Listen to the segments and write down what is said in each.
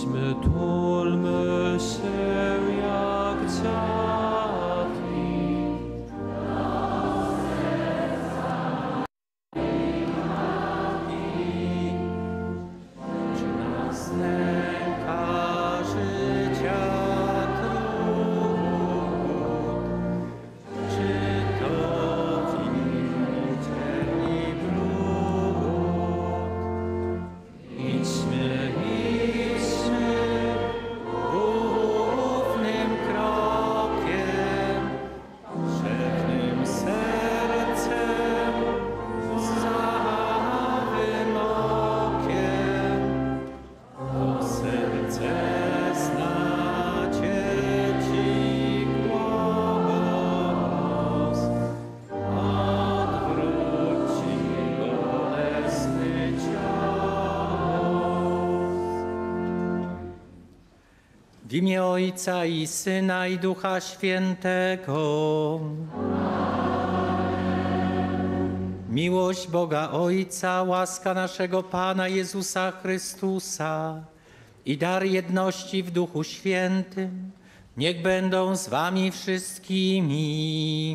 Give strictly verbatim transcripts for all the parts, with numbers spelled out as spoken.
Idźmy, tulmy się jak dziatli. Czy nas nęka życia trud? Czy to widzieli brud? Idźmy, idźmy ufnym krokiem, szepnym sercem, zawym okiem. To serce zna Ci głos, odwróci bolesny cios. W imię Ojca i Syna i Ducha Świętego. Miłość Boga Ojca, łaska naszego Pana Jezusa Chrystusa i dar jedności w Duchu Świętym niech będą z wami wszystkimi.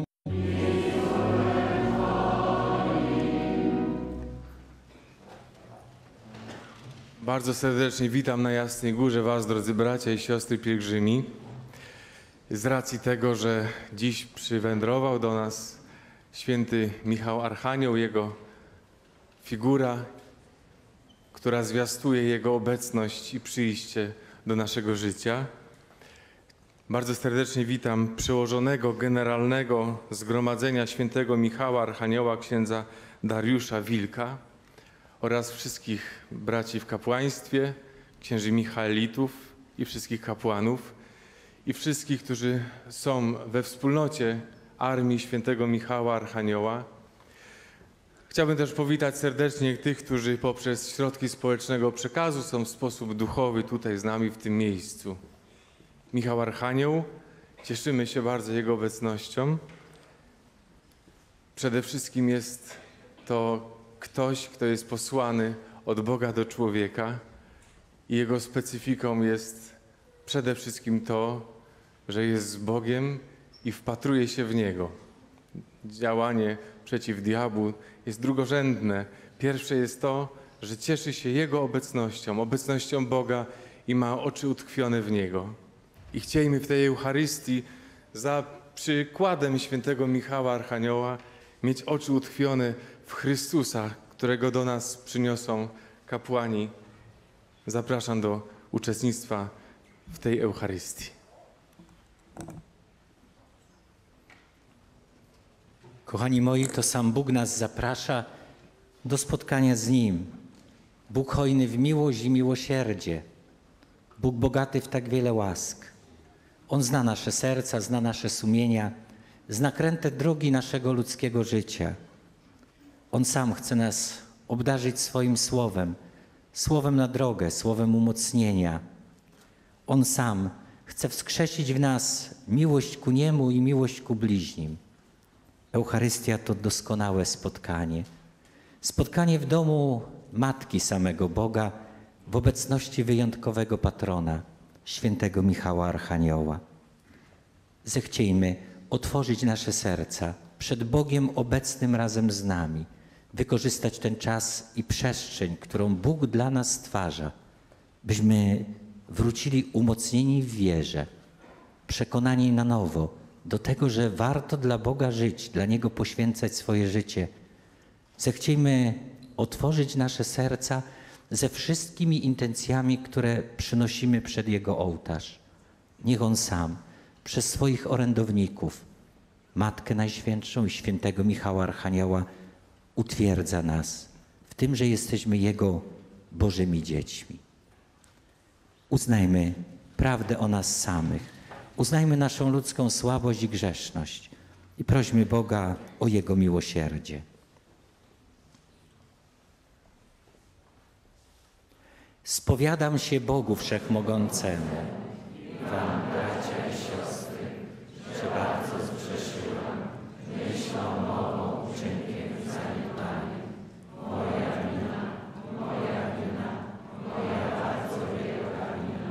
Bardzo serdecznie witam na Jasnej Górze was, drodzy bracia i siostry pielgrzymi. Z racji tego, że dziś przywędrował do nas święty Michał Archanioł, jego figura, która zwiastuje jego obecność i przyjście do naszego życia. Bardzo serdecznie witam przełożonego generalnego Zgromadzenia Świętego Michała Archanioła, księdza Dariusza Wilka, oraz wszystkich braci w kapłaństwie, księży michaelitów i wszystkich kapłanów i wszystkich, którzy są we wspólnocie Armii Świętego Michała Archanioła. Chciałbym też powitać serdecznie tych, którzy poprzez środki społecznego przekazu są w sposób duchowy tutaj z nami w tym miejscu. Michał Archanioł, cieszymy się bardzo jego obecnością. Przede wszystkim jest to ktoś, kto jest posłany od Boga do człowieka i jego specyfiką jest przede wszystkim to, że jest z Bogiem i wpatruje się w Niego. Działanie przeciw diabłu jest drugorzędne. Pierwsze jest to, że cieszy się Jego obecnością, obecnością Boga i ma oczy utkwione w Niego. I chciejmy w tej Eucharystii za przykładem świętego Michała Archanioła mieć oczy utkwione w Chrystusa, którego do nas przyniosą kapłani. Zapraszam do uczestnictwa w tej Eucharystii. Kochani moi, to sam Bóg nas zaprasza do spotkania z Nim. Bóg hojny w miłość i miłosierdzie. Bóg bogaty w tak wiele łask. On zna nasze serca, zna nasze sumienia, zna kręte drogi naszego ludzkiego życia. On sam chce nas obdarzyć swoim słowem, słowem na drogę, słowem umocnienia. On sam chce wskrzesić w nas miłość ku Niemu i miłość ku bliźnim. Eucharystia to doskonałe spotkanie. Spotkanie w domu Matki samego Boga w obecności wyjątkowego patrona, świętego Michała Archanioła. Zechciejmy otworzyć nasze serca przed Bogiem obecnym razem z nami, wykorzystać ten czas i przestrzeń, którą Bóg dla nas stwarza, byśmy wrócili umocnieni w wierze, przekonani na nowo do tego, że warto dla Boga żyć, dla Niego poświęcać swoje życie. Zechciejmy otworzyć nasze serca ze wszystkimi intencjami, które przynosimy przed Jego ołtarz. Niech On sam przez swoich orędowników, Matkę Najświętszą i świętego Michała Archanioła utwierdza nas w tym, że jesteśmy Jego Bożymi dziećmi. Uznajmy prawdę o nas samych. Uznajmy naszą ludzką słabość i grzeszność i prośmy Boga o Jego miłosierdzie. Spowiadam się Bogu Wszechmogącemu, wam, bracia i siostry, że bardzo zgrzeszyłam myślą, mową, uczynkiem, zaniedbaniem. Moja wina, moja wina, moja bardzo wielka wina.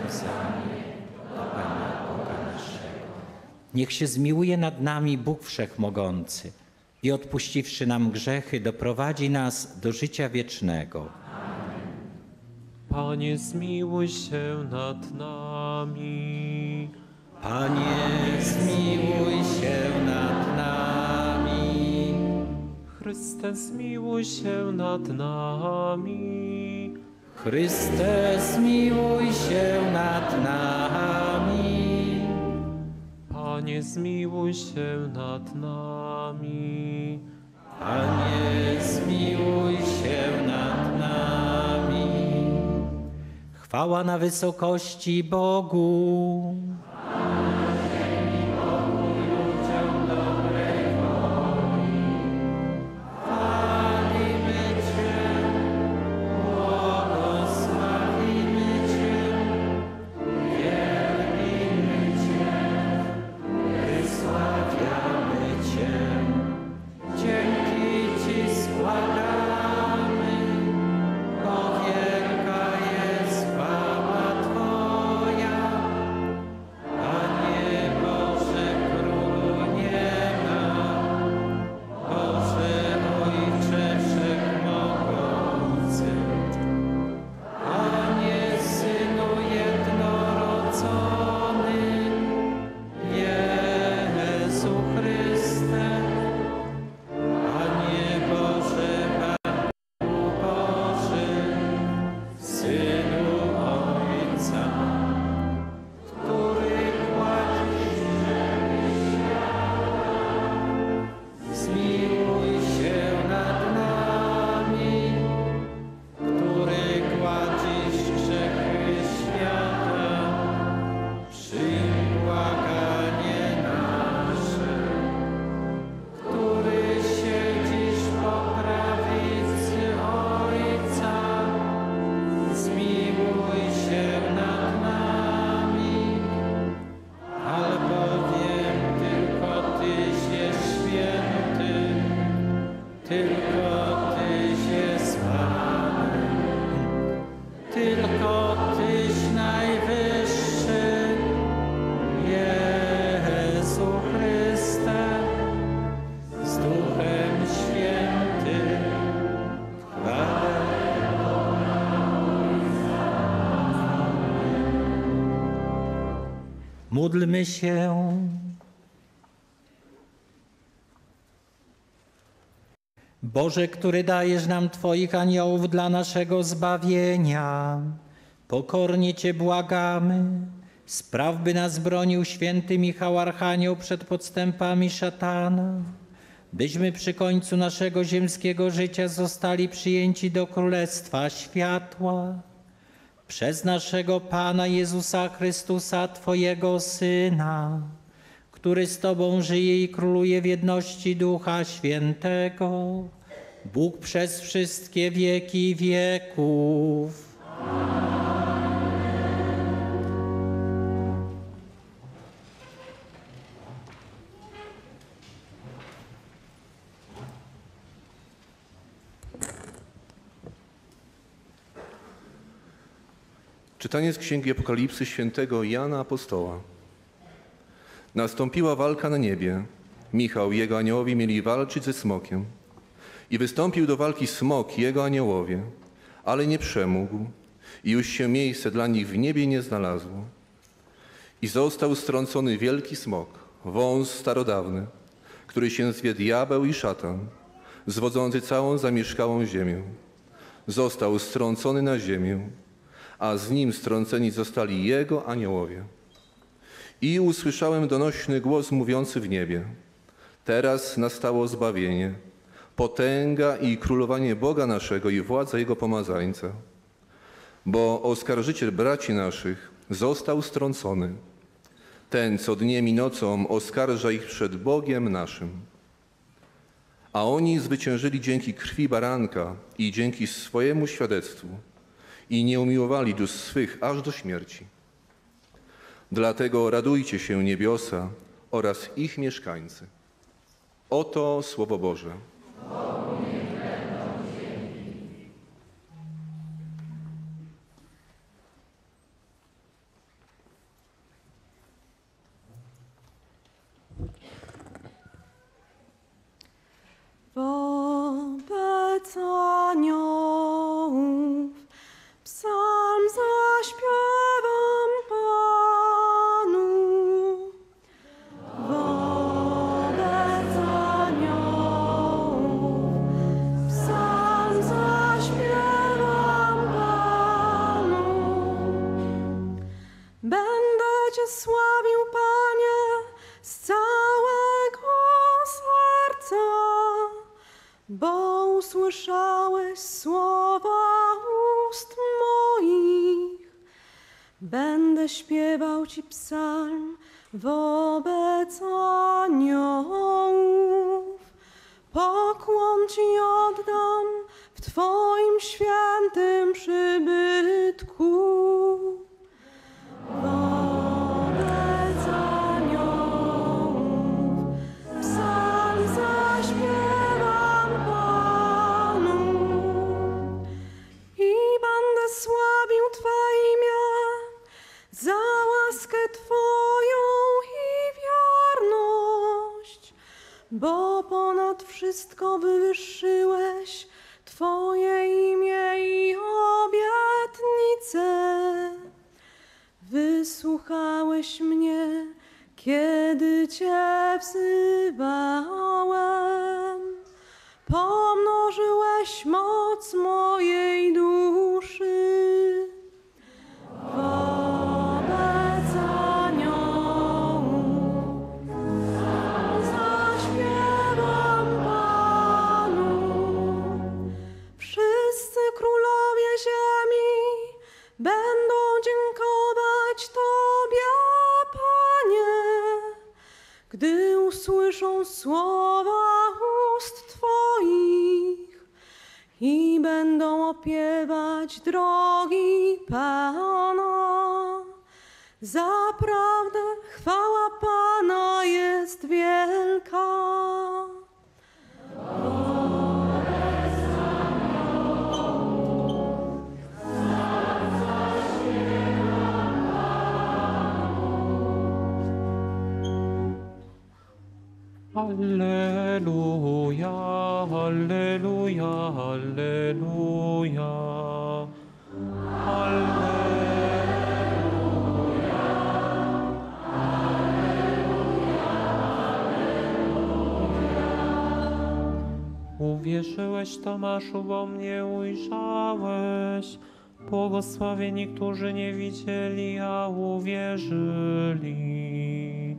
przywiązanie do Pana Boga naszego. Niech się zmiłuje nad nami Bóg Wszechmogący i odpuściwszy nam grzechy, doprowadzi nas do życia wiecznego. Panie, zmiłuj się nad nami. Panie, zmiłuj się nad nami. Chryste, zmiłuj się nad nami. Chryste, zmiłuj się nad nami. Panie, zmiłuj się nad nami. Panie, zmiłuj się nad nami. Chwała na wysokości Bogu. Módlmy się. Boże, który dajesz nam Twoich aniołów dla naszego zbawienia, pokornie Cię błagamy, spraw, by nas bronił święty Michał Archanioł przed podstępami szatana, byśmy przy końcu naszego ziemskiego życia zostali przyjęci do Królestwa Światła przez naszego Pana Jezusa Chrystusa, Twojego Syna, który z Tobą żyje i króluje w jedności Ducha Świętego, Bóg przez wszystkie wieki wieków. Czytanie z Księgi Apokalipsy świętego Jana Apostoła. Nastąpiła walka na niebie. Michał i jego aniołowie mieli walczyć ze smokiem. I wystąpił do walki smok i jego aniołowie, ale nie przemógł i już się miejsce dla nich w niebie nie znalazło. I został strącony wielki smok, wąs starodawny, który się zwie diabeł i szatan, zwodzący całą zamieszkałą ziemię. Został strącony na ziemię, a z nim strąceni zostali jego aniołowie. I usłyszałem donośny głos mówiący w niebie: teraz nastało zbawienie, potęga i królowanie Boga naszego i władza Jego pomazańca. Bo oskarżyciel braci naszych został strącony, ten, co dniem i nocą oskarża ich przed Bogiem naszym. A oni zwyciężyli dzięki krwi baranka i dzięki swojemu świadectwu i nie umiłowali dusz swych aż do śmierci. Dlatego radujcie się niebiosa oraz ich mieszkańcy. Oto Słowo Boże. Będę Cię sławił, Panie, z całego serca, bo usłyszałeś słowa ust moich. Będę śpiewał Ci psalm wobec aniołów. Pokłon Ci oddam w Twoim świętym przybytku. Wobec aniołów psalm zaśpiewam Panu i będę sławił Twe imię za łaskę Twoją i wierność, bo ponad wszystko wywyższyłeś Twoje imię i obietnice. Wysłuchałeś mnie, kiedy Cię wzywałem. Pomnożyłeś moc mojej duszy. Wobec aniołów zaśpiewam Panu. Wszyscy królowie ziemi będą dziękować Tobie, Panie, gdy usłyszą słowa ust Twoich i będą opiewać drogi Pana. Zaprawdę chwała Pana jest wielka. Alleluja, alleluja, alleluja. Alleluja. Uwierzyłeś, Tomaszu, bo mnie ujrzałeś. Błogosławieni, którzy nie widzieli, a uwierzyli.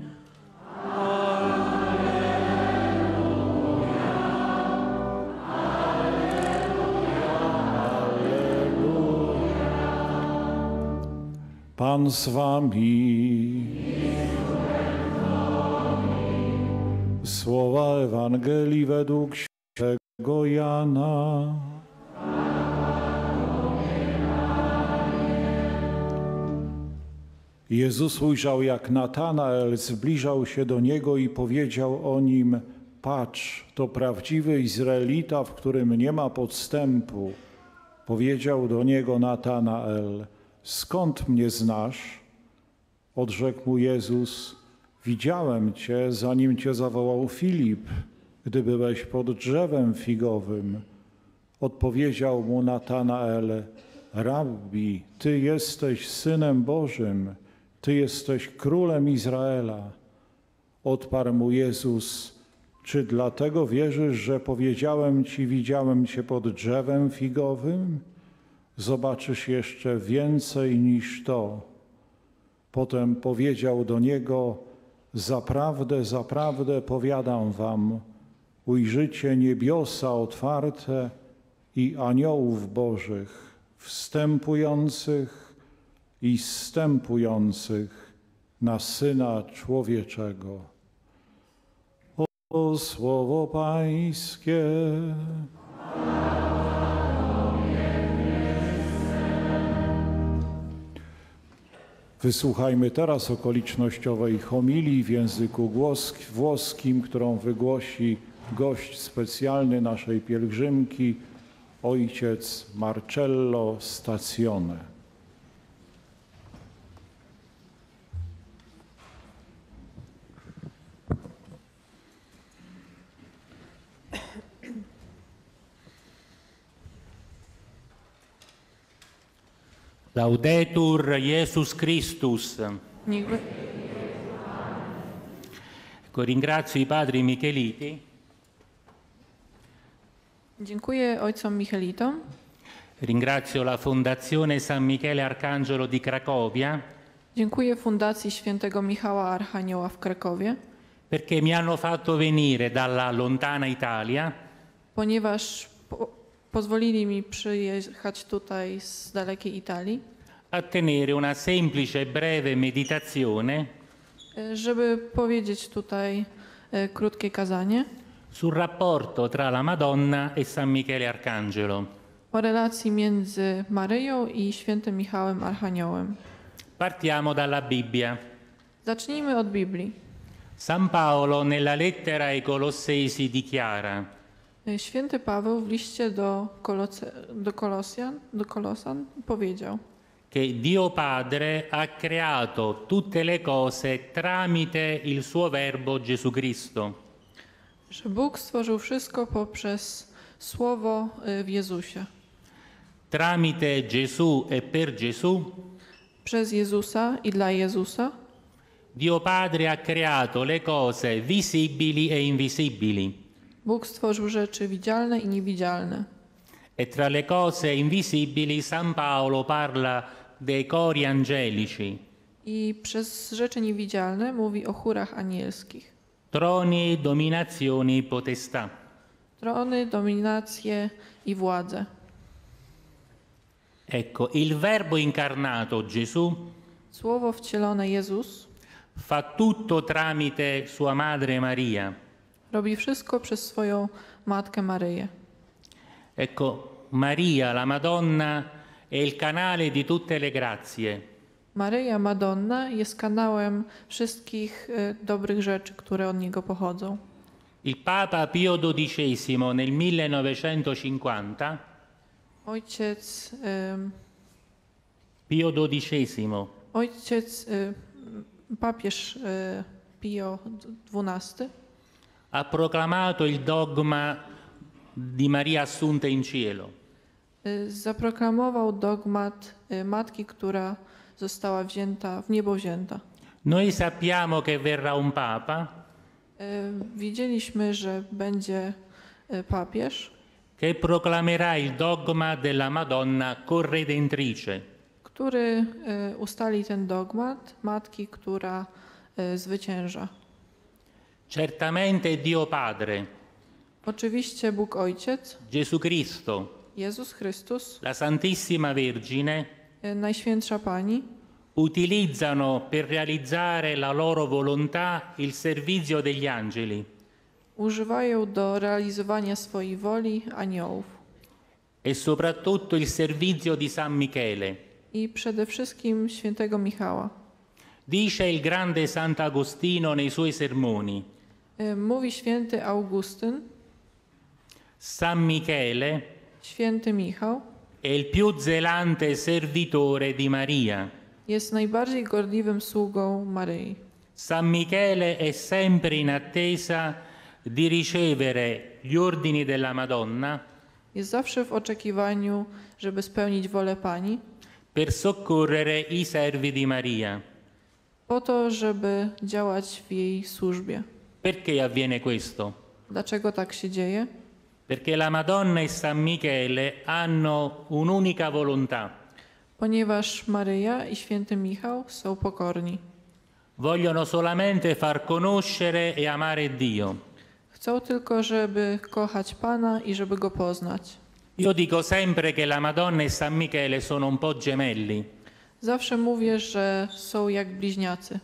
Pan z wami. Słowa Ewangelii według świętego Jana. Jezus ujrzał, jak Natanael zbliżał się do Niego i powiedział o nim: patrz, to prawdziwy Izraelita, w którym nie ma podstępu. Powiedział do Niego Natanael: skąd mnie znasz? Odrzekł mu Jezus: widziałem Cię, zanim Cię zawołał Filip, gdy byłeś pod drzewem figowym. Odpowiedział mu Natanael: Rabbi, Ty jesteś Synem Bożym, Ty jesteś Królem Izraela. Odparł mu Jezus: czy dlatego wierzysz, że powiedziałem Ci, widziałem Cię pod drzewem figowym? Zobaczysz jeszcze więcej niż to. Potem powiedział do niego: zaprawdę, zaprawdę powiadam wam, ujrzycie niebiosa otwarte i aniołów bożych, wstępujących i zstępujących na Syna Człowieczego. O słowo Pańskie. Wysłuchajmy teraz okolicznościowej homilii w języku włoskim, którą wygłosi gość specjalny naszej pielgrzymki, ojciec Marcello Stazione. Laudetur Jesus Christus. Niech Ecco, ringrazio i padri Micheliti. Dziękuję ojcom Michelitom. Ringrazio la Fondazione San Michele Arcangelo di Cracovia. Dziękuję Fundacji Świętego Michała Archanioła w Krakowie, perché mi hanno fatto venire dalla lontana Italia ponieważ po, pozwolili mi przyjechać tutaj z dalekiej Italii, a tenere una semplice e breve meditazione e, żeby powiedzieć tutaj e, krótkie kazanie sul rapporto tra la Madonna e San Michele Arcangelo. o relacji między Maryją i Świętym Michałem Archaniołem. Partiamo dalla Bibbia. Zacznijmy od Biblii. San Paolo nella lettera ai Colossesi dichiara: E, Święty Paweł w liście do, Koloce, do, Kolosjan, do Kolosan powiedział, che Dio Padre ha creato tutte le cose tramite il suo Verbo Gesù Cristo. że Bóg stworzył wszystko poprzez Słowo e, w Jezusie. Tramite Gesù e per Gesù, Przez Jezusa i dla Jezusa Dio Padre ha creato le cose visibili e invisibili. Bóg stworzył rzeczy widzialne i niewidzialne. E tra le cose invisibili San Paolo parla dei cori angelici, I przez rzeczy niewidzialne mówi o chórach anielskich. troni, dominazioni, potestà. Trony, dominacje i władze. Ecco, il Verbo incarnato Gesù Słowo wcielone Jezus fa tutto tramite sua madre Maria. robi wszystko przez swoją Matkę Maryję. Ecco, Maria, la Madonna, è il canale di tutte le grazie. Maryja Madonna jest kanałem wszystkich e, dobrych rzeczy, które od Niego pochodzą. Il Papa Pio dodicesimo nel millenovecentocinquanta, Ojciec, em, Pio dodicesimo, ojciec e, papież e, Pio dwunasty ha proclamato il dogma di Maria assunta in cielo. e, zaproklamował dogmat e, matki, która została wzięta, w niebo wzięta. Noi sappiamo che verrà un Papa E, Widzieliśmy, że będzie e, papież, che proclamerà il dogma della Madonna corredentrice. który e, ustali ten dogmat matki, która e, zwycięża. Certamente Dio Padre, Oczywiście Bóg Ojciec, Gesù Cristo, Jezus Chrystus, la Santissima Vergine e, Najświętsza Pani, utilizzano per realizzare la loro volontà il servizio degli angeli używają do realizowania swojej woli aniołów e soprattutto il servizio di San Michele. i przede wszystkim świętego Michała. Dice il grande Sant'Agostino nei suoi sermoni: E, Mówi święty Augustyn, San Michele święty Michał è il più zelante servitore di Maria. jest najbardziej gorliwym sługą Maryi. San Michele è sempre in attesa di ricevere gli ordini della Madonna Jest zawsze w oczekiwaniu, żeby spełnić wolę Pani, per soccorrere i servi di Maria. po to, żeby działać w jej służbie. Perché avviene questo? Dlaczego tak się dzieje? Perché la Madonna e San Michele hanno un'unica volontà. Ponieważ Maryja i święty Michał są pokorni. Vogliono solamente far conoscere e amare Dio. Chcą tylko, żeby kochać Pana i żeby Go poznać. Io dico sempre che la Madonna e San Michele sono un po' gemelli. Zawsze mówię, że są jak bliźniacy.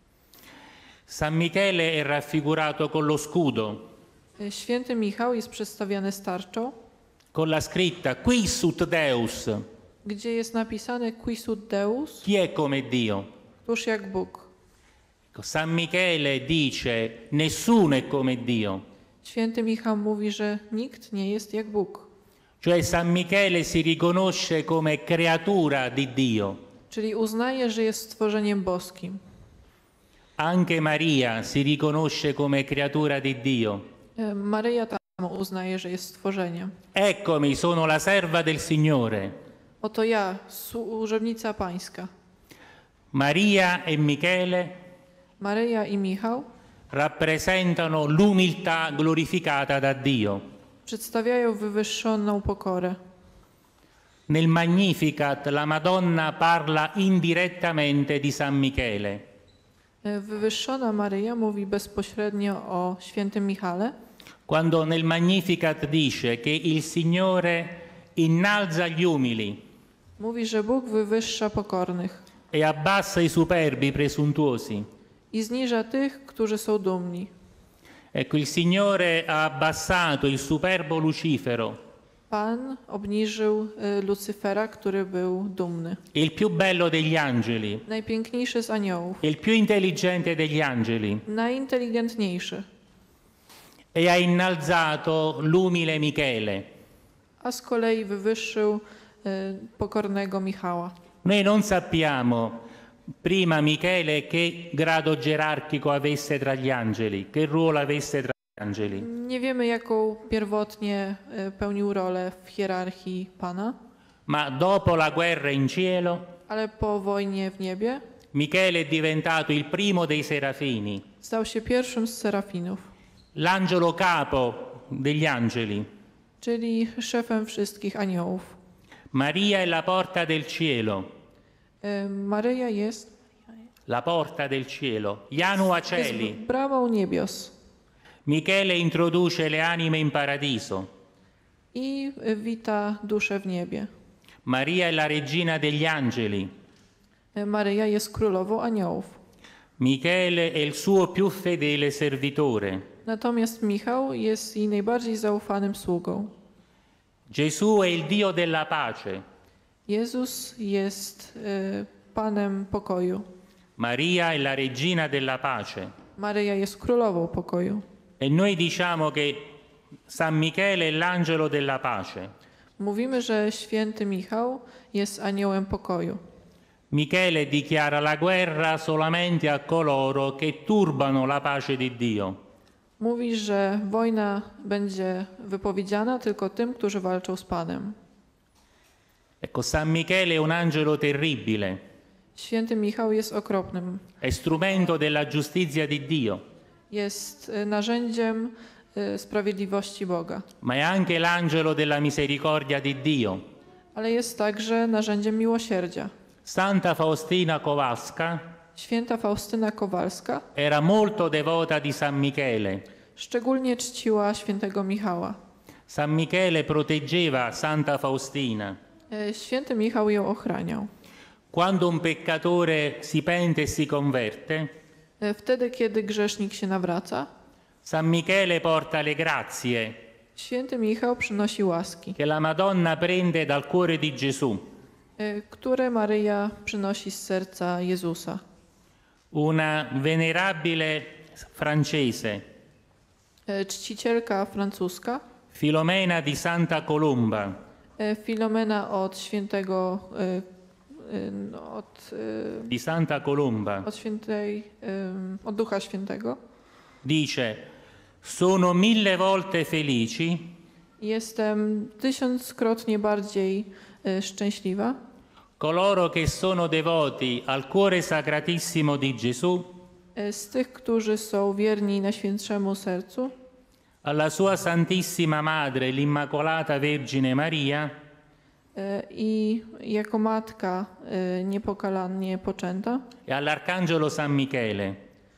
San Michele è raffigurato con lo scudo, Święty Michał jest przedstawiany z tarczą, con la scritta Qui sut Deus, gdzie jest napisane Qui sut Deus, chi è come Dio? tuż jak Bóg. Ecco, San Michele dice nessuno è come Dio, Święty Michał mówi, że nikt nie jest jak Bóg. cioè San Michele si riconosce come creatura di Dio. Czyli uznaje, że jest stworzeniem boskim. Anche Maria si riconosce come creatura di Dio. E, Maryja tam uznaje, że jest stworzeniem. Eccomi, sono la serva del Signore. Oto ja, służebnica Pańska. Maria e Michele Maryja i Michał rappresentano l'umiltà glorificata da Dio. przedstawiają wywyższoną pokorę. Nel Magnificat la Madonna parla indirettamente di San Michele. Wywyższona Maryja mówi bezpośrednio o świętym Michale, Quando nel Magnificat dice che il Signore innalza gli umili mówi, że Bóg wywyższa pokornych e abbassa i superbi presuntuosi. i zniża tych, którzy są dumni. Ecco, il Signore ha abbassato il superbo Lucifero, Pan obniżył y, Lucyfera, który był dumny. il più bello degli angeli, Najpiękniejszy z aniołów, il più intelligente degli angeli, najinteligentniejszy, e ha innalzato l'umile Michele. a z kolei wywyższył y, pokornego Michała. Noi non sappiamo prima Michele che grado gerarchico avesse tra gli angeli, che ruolo avesse tra gli angeli. Nie wiemy, jaką pierwotnie y, pełnił rolę w hierarchii Pana, Ma dopo la guerra in cielo, ale po wojnie w niebie Michele è diventato il primo dei serafini, stał się pierwszym z serafinów, l'angelo capo degli angeli. czyli szefem wszystkich aniołów. Maria è la porta del cielo, Y, Maryja jest, la porta del cielo, Janua jest Celi. bramą niebios Michele introduce le anime in paradiso. i y, wita duszę w niebie. Maria è la regina degli angeli. Y, Maryja jest królową aniołów. Michele è il suo più fedele servitore. Natomiast Michał jest jej najbardziej zaufanym sługą. Gesù è il Dio della pace. Jezus jest y, Panem pokoju. Maria è la regina della pace. Maryja jest królową pokoju. E noi diciamo che San Michele è l'angelo della pace. Mówimy, że święty Michał jest aniołem pokoju. Michele dichiara la guerra solamente a coloro che turbano la pace di Dio. Mówi, że wojna będzie wypowiedziana tylko tym, którzy walczą z Panem. Ecco, San Michele è un angelo terribile, Święty Michał jest okropnym. è strumento della giustizia di Dio, Jest y, narzędziem y, sprawiedliwości Boga. ma è anche l'angelo della misericordia di Dio. Ale jest także narzędziem miłosierdzia. Santa Faustina Kowalska Święta Faustyna Kowalska era molto devota di San Michele. szczególnie czciła świętego Michała. San Michele proteggeva Santa Faustina. Y, Święty Michał ją ochraniał. Quando un peccatore si pente e si converte, Y, Wtedy, kiedy grzesznik się nawraca, San Michele porta le grazie święty Michał przynosi łaski, che la Madonna prende dal cuore di Gesù. y, które Maryja przynosi z serca Jezusa. Una venerabile francese, Y, Czcicielka francuska, Filomena di Santa Colomba, y, Filomena od świętego, y, y, no, od, y, di Santa Colomba, od świętej, y, od Ducha Świętego. dice: sono mille volte felici Jestem tysiąckrotnie bardziej y, szczęśliwa, coloro che sono devoti al cuore sacratissimo di Gesù, y, z tych, którzy są wierni Najświętszemu Sercu, alla sua Santissima Madre, l'Immacolata Vergine Maria, y, i jako matka y, niepokalannie poczęta, e all'Arcangelo San Michele,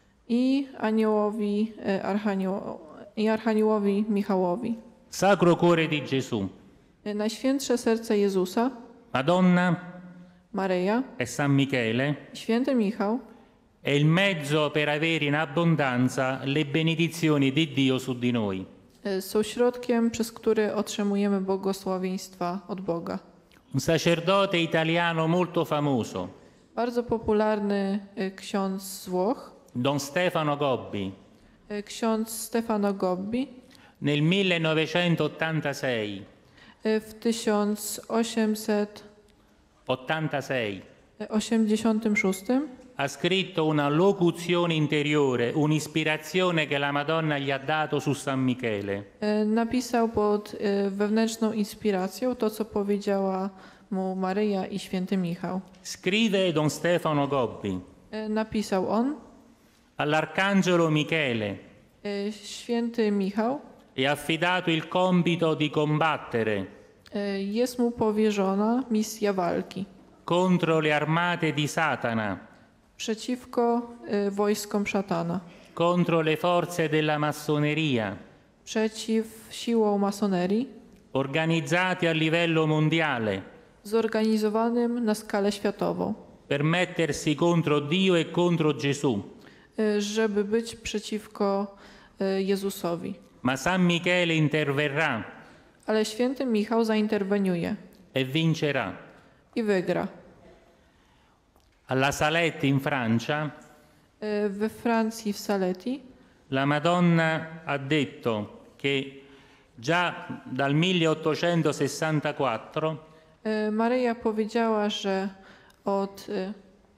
i aniołowi, y, archanioł, i archaniołowi Michałowi. Sacro Cuore di Gesù, Y, Najświętsze Serce Jezusa, Madonna Maryja, e San Michele Święty Michał è il mezzo per avere in abbondanza le benedizioni di Dio su di noi. y, są środkiem, przez który otrzymujemy błogosławieństwa od Boga. Un sacerdote italiano molto famoso, Bardzo popularny y, ksiądz z Włoch, Don Stefano Gobbi, y, ksiądz Stefano Gobbi, nel millenovecentottantasei y, w tysiąc osiemset ottantasei osiemdziesiątym szóstym ha scritto una locuzione interiore, un'ispirazione che la Madonna gli ha dato su San Michele. y, napisał pod y, wewnętrzną inspiracją to, co powiedziała mu Maryja i święty Michał. Scrive Don Stefano Gobbi: Y, Napisał on: all'Arcangelo Michele y, Święty Michał è affidato il compito di combattere E, Jest mu powierzona misja walki contro le armate di Satana, przeciwko e, wojskom szatana, contro le forze della massoneria, przeciw siłom masonerii, organizzate a livello mondiale, zorganizowanym na skalę światową, per mettersi contro Dio e contro Gesù. e, żeby być przeciwko e, Jezusowi. Ma San Michele interverrà Ale święty Michał zainterweniuje e vincerà. i wygra. Alla Salette in Francia, E, We Francji, w Saletti, la Madonna ha detto che già dal milleottocentosessantaquattro, e, Maryja powiedziała, że od, e,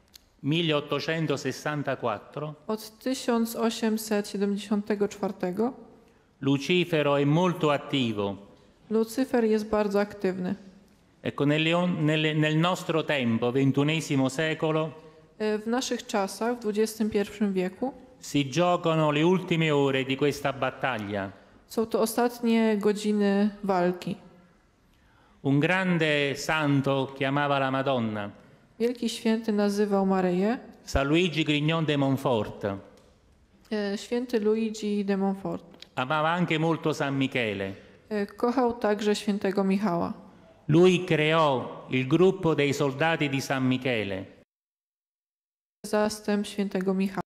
milleottocentosessantaquattro od tysiąc osiemset siedemdziesiątego czwartego Lucifero è molto attivo. Lucyfer jest bardzo aktywny. Ecco, nelle on- nelle- nel nostro tempo, ventunesimo secolo, E, W naszych czasach, w dwudziestym pierwszym wieku, si giocano le ultime ore di questa battaglia. są to ostatnie godziny walki. Un grande santo chiamava la Madonna, Wielki święty nazywał Maryję San Luigi Grignon de Montfort. e, święty Luigi de Montfort. Amava anche molto San Michele. E, Kochał także świętego Michała. Lui creò il gruppo dei soldati di San Michele. Zastęp świętego Michała.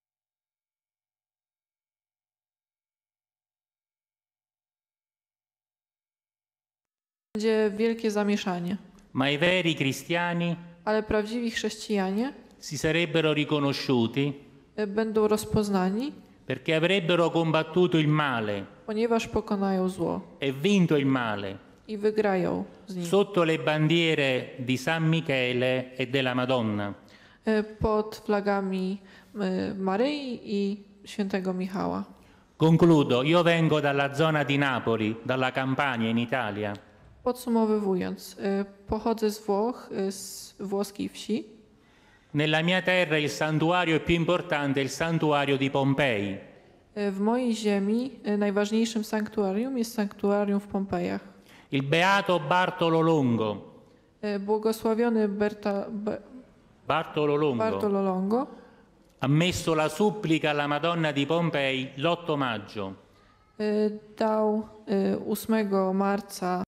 Będzie wielkie zamieszanie, Ma i veri cristiani ale prawdziwi chrześcijanie si sarebbero riconosciuti e, będą rozpoznani, perché avrebbero combattuto il male ponieważ pokonają zło e vinto il male i wygrają z nim. sotto le bandiere di San Michele e della Madonna. E, Pod flagami e, Maryi i świętego Michała. Concludo, io vengo dalla zona di Napoli, dalla Campania in Italia. Podsumowując, e, pochodzę z Włoch, e, z włoskiej wsi. Nella mia terra il santuario più importante è il santuario di Pompei. E, W mojej ziemi e, najważniejszym sanktuarium jest sanktuarium w Pompejach. Il beato Bartolo Longo, E, Błogosławiony Berta, Be, Bartolo Longo Bartolo Longo ha messo la supplica alla Madonna di Pompei l'otto maggio. e, dał e, ósmego marca,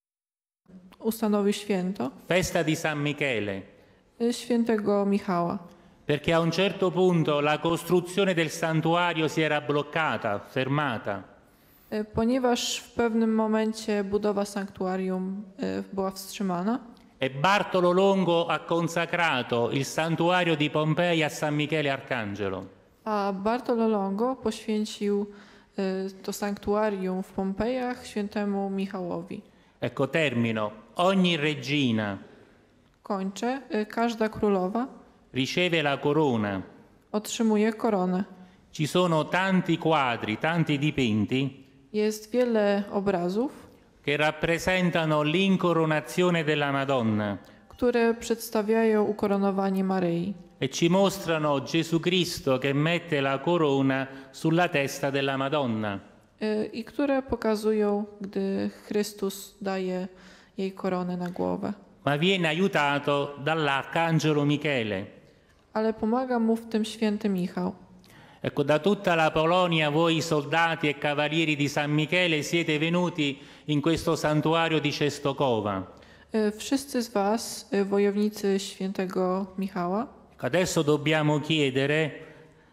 ustanowił święto Festa di San Michele, e, świętego Michała. perché a un certo punto la costruzione del santuario si era bloccata, fermata. E, Ponieważ w pewnym momencie budowa sanktuarium e, była wstrzymana, E Bartolo Longo ha consacrato il santuario di Pompei a San Michele Arcangelo. a Bartolo Longo poświęcił e, to sanktuarium w Pompejach świętemu Michałowi. Ecco, termino. Ogni regina Kończę. E, Każda królowa riceve la corona. otrzymuje koronę. Ci sono tanti quadri, tanti dipinti Jest wiele obrazów, che rappresentano l'incoronazione della Madonna które przedstawiają ukoronowanie Maryi e ci mostrano Gesù Cristo che mette la corona sulla testa della Madonna. e, i które pokazują, gdy Chrystus daje jej koronę na głowę. Ma viene aiutato dall'Arcangelo Michele. Ale pomaga mu w tym święty Michał. Ecco, da tutta la Polonia voi soldati e cavalieri di San Michele siete venuti in questo santuario di Czestochowa. E, Wszyscy z was, e, wojownicy świętego Michała, Adesso dobbiamo chiedere che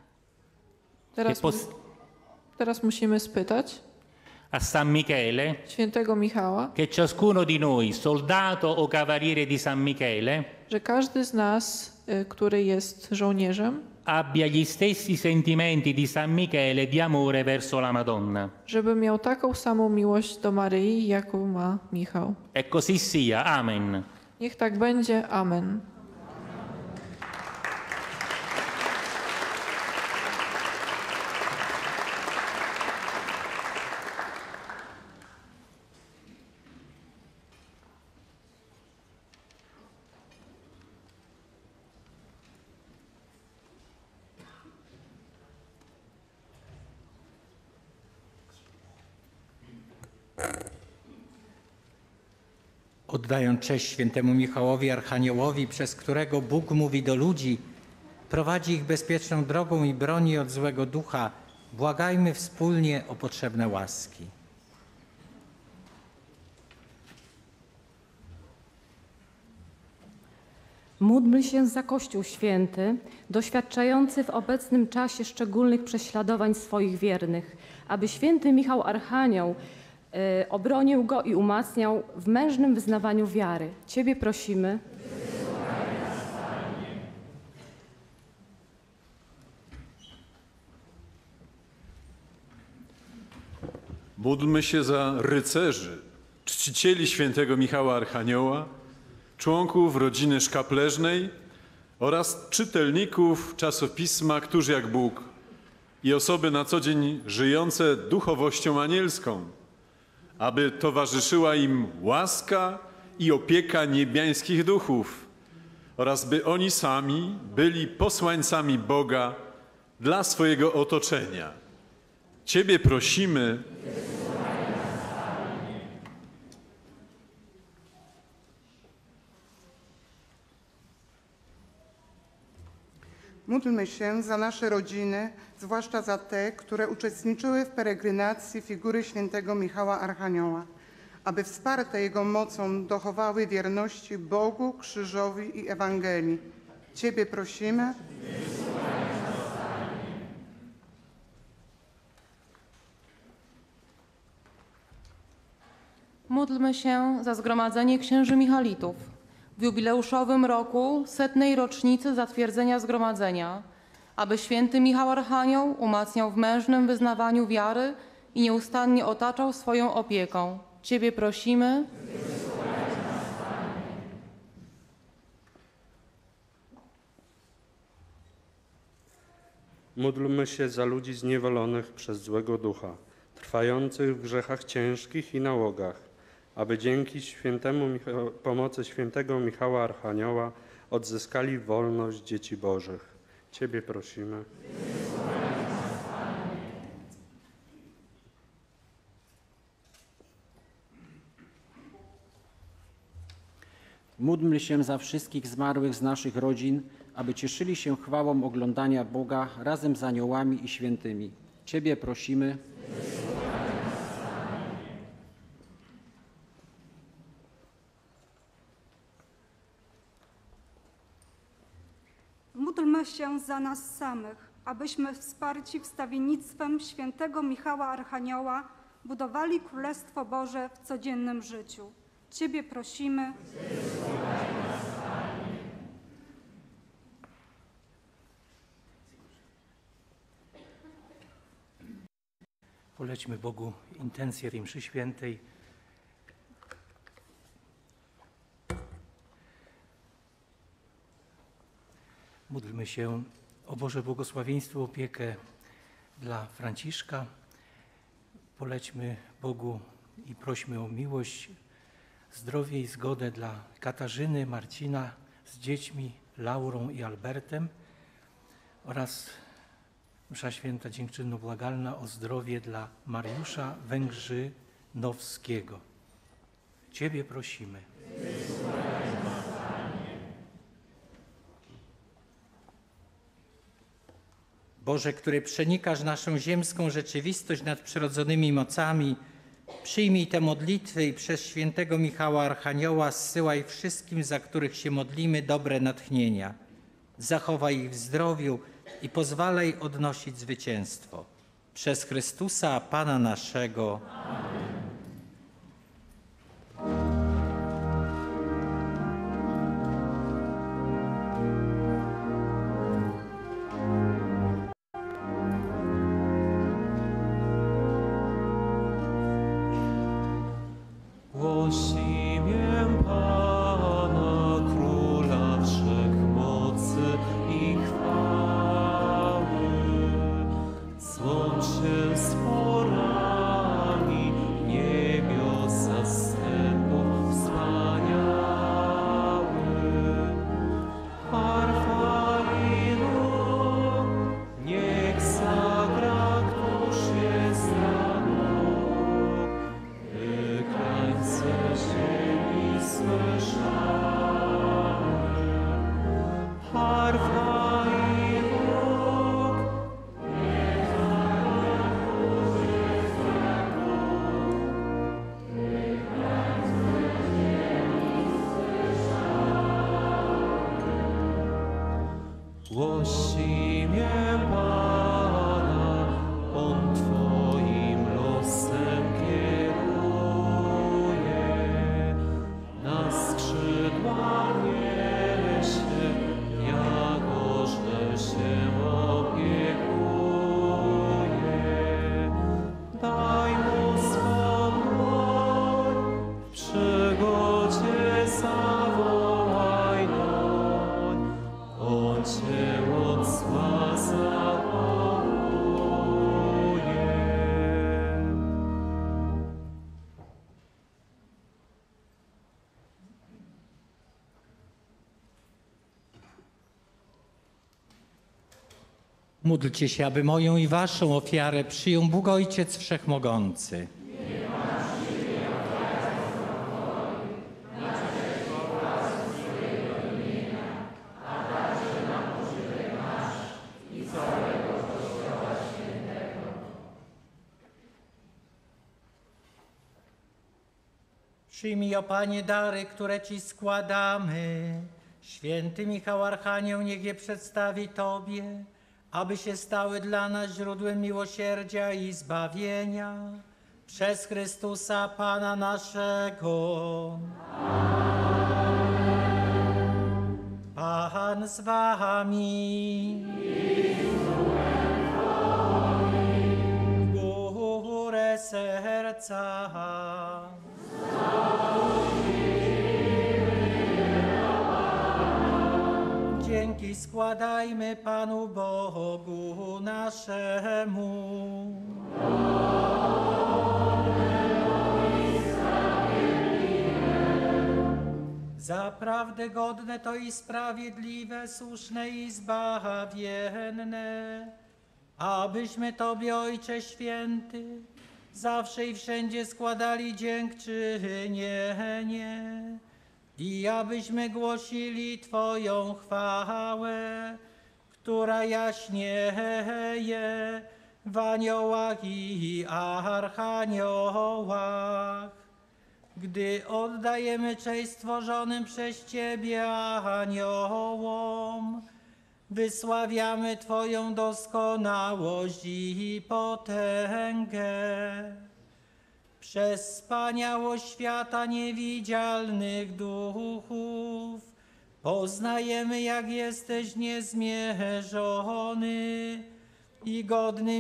teraz, pos- teraz musimy spytać a San Michele świętego Michała, che ciascuno di noi, soldato o cavaliere di San Michele, że każdy z nas, e, który jest żołnierzem, abbia gli stessi sentimenti di San Michele di amore verso la Madonna. żeby miał taką samą miłość do Maryi, jaką ma Michał. E così sia. Amen. Niech tak będzie. Amen. Oddają cześć świętemu Michałowi Archaniołowi, przez którego Bóg mówi do ludzi, prowadzi ich bezpieczną drogą i broni od złego ducha, błagajmy wspólnie o potrzebne łaski. Módlmy się za Kościół Święty, doświadczający w obecnym czasie szczególnych prześladowań swoich wiernych, aby święty Michał Archanioł y, obronił go i umacniał w mężnym wyznawaniu wiary. Ciebie prosimy. Módlmy się za rycerzy, czcicieli świętego Michała Archanioła, członków rodziny szkapleżnej oraz czytelników czasopisma Któż jak Bóg i osoby na co dzień żyjące duchowością anielską, aby towarzyszyła im łaska i opieka niebiańskich duchów oraz by oni sami byli posłańcami Boga dla swojego otoczenia. Ciebie prosimy. Módlmy się za nasze rodziny, zwłaszcza za te, które uczestniczyły w peregrinacji figury świętego Michała Archanioła, aby wsparte Jego mocą dochowały wierności Bogu, krzyżowi i Ewangelii. Ciebie prosimy. Módlmy się za zgromadzenie księży Michalitów w jubileuszowym roku setnej rocznicy zatwierdzenia zgromadzenia, aby święty Michał Archanioł umacniał w mężnym wyznawaniu wiary i nieustannie otaczał swoją opieką. Ciebie prosimy. Módlmy się za ludzi zniewolonych przez złego ducha, trwających w grzechach ciężkich i nałogach, aby dzięki świętemu Micha- pomocy świętego Michała Archanioła odzyskali wolność dzieci Bożych. Ciebie prosimy. Módlmy się za wszystkich zmarłych z naszych rodzin, aby cieszyli się chwałą oglądania Boga razem z aniołami i świętymi. Ciebie prosimy. Módlmy się za nas samych, abyśmy wsparci wstawiennictwem świętego Michała Archanioła budowali Królestwo Boże w codziennym życiu. Ciebie prosimy. Polećmy Bogu intencję tej mszy świętej. Módlmy się o Boże błogosławieństwo, opiekę dla Franciszka. Polećmy Bogu i prośmy o miłość, zdrowie i zgodę dla Katarzyny, Marcina z dziećmi, Laurą i Albertem oraz msza święta dziękczynno-błagalna o zdrowie dla Mariusza Węgrzynowskiego. Ciebie prosimy. Boże, który przenikasz naszą ziemską rzeczywistość nadprzyrodzonymi mocami, przyjmij te modlitwy i przez świętego Michała Archanioła zsyłaj wszystkim, za których się modlimy, dobre natchnienia. Zachowaj ich w zdrowiu i pozwalaj odnosić zwycięstwo. Przez Chrystusa, Pana naszego. Amen. Słowa Prosimy Pana, On Twoim losem kieruje. Na skrzydłach niesie, jakoże się opiekuje. Daj Mu swą broń, w przygodzie zawołaj noń, On Cię od zła zachowuje. Módlcie się, aby moją i waszą ofiarę przyjął Bóg Ojciec Wszechmogący. Przyjmij, o Panie, dary, które Ci składamy. Święty Michał Archanioł niech je przedstawi Tobie, aby się stały dla nas źródłem miłosierdzia i zbawienia. Przez Chrystusa Pana naszego. Pan z wami. W górę serca. Dzięki składajmy Panu Bogu naszemu. Zaprawdę godne to i sprawiedliwe, słuszne i zbawienne, abyśmy Tobie, Ojcze Święty, zawsze i wszędzie składali dziękczynienie i abyśmy głosili Twoją chwałę, która jaśnieje w aniołach i archaniołach. Gdy oddajemy cześć stworzonym przez Ciebie aniołom, wysławiamy Twoją doskonałość i potęgę. Przez wspaniałość świata niewidzialnych duchów poznajemy, jak jesteś niezmierzony i godny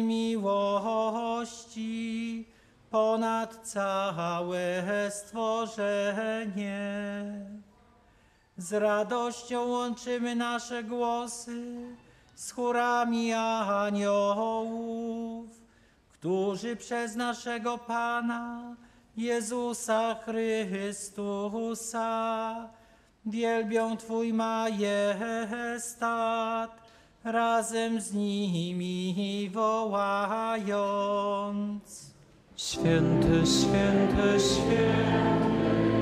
miłości ponad całe stworzenie. Z radością łączymy nasze głosy z chórami aniołów, którzy przez naszego Pana Jezusa Chrystusa wielbią Twój majestat, razem z nimi wołając: Święty, święty, święty.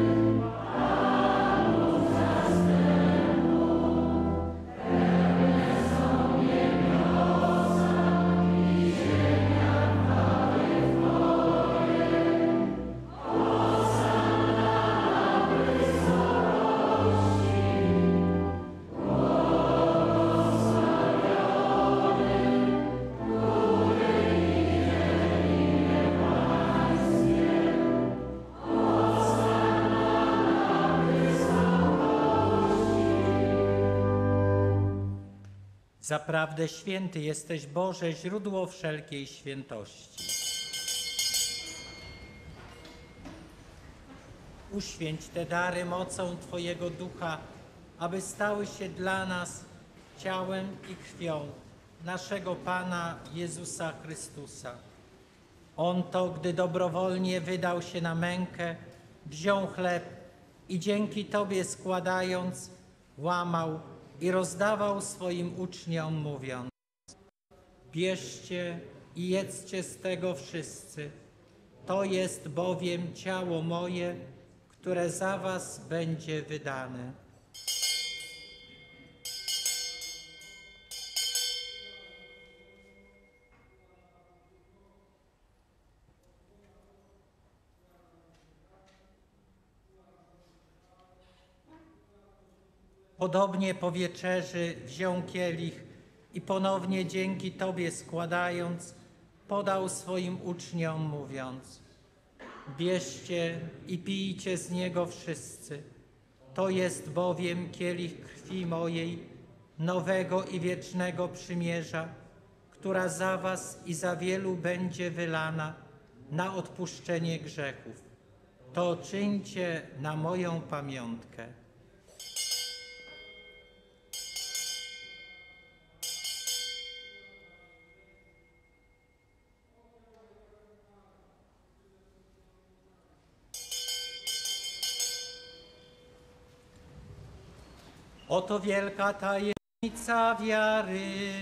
Zaprawdę święty jesteś, Boże, źródło wszelkiej świętości. Uświęć te dary mocą Twojego Ducha, aby stały się dla nas ciałem i krwią naszego Pana Jezusa Chrystusa. On to, gdy dobrowolnie wydał się na mękę, wziął chleb i dzięki Tobie składając, łamał i rozdawał swoim uczniom, mówiąc: bierzcie i jedzcie z tego wszyscy. To jest bowiem ciało moje, które za was będzie wydane. Podobnie po wieczerzy wziął kielich i ponownie dzięki Tobie składając, podał swoim uczniom, mówiąc: bierzcie i pijcie z niego wszyscy. To jest bowiem kielich krwi mojej, nowego i wiecznego przymierza, która za was i za wielu będzie wylana na odpuszczenie grzechów. To czyńcie na moją pamiątkę. Oto wielka tajemnica wiary.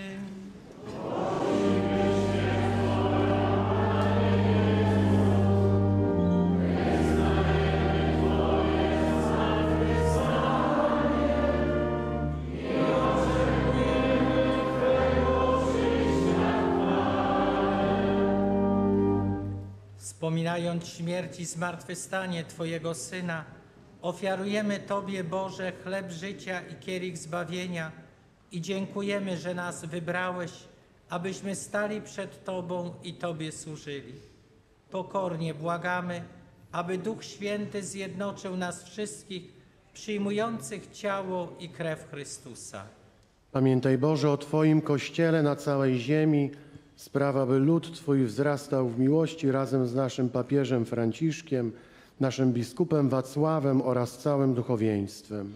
Wspominając śmierć i zmartwychwstanie Twojego Syna, ofiarujemy Tobie, Boże, chleb życia i kielich zbawienia i dziękujemy, że nas wybrałeś, abyśmy stali przed Tobą i Tobie służyli. Pokornie błagamy, aby Duch Święty zjednoczył nas wszystkich, przyjmujących ciało i krew Chrystusa. Pamiętaj, Boże, o Twoim Kościele na całej ziemi. Spraw, aby lud Twój wzrastał w miłości razem z naszym papieżem Franciszkiem, naszym biskupem Wacławem oraz całym duchowieństwem.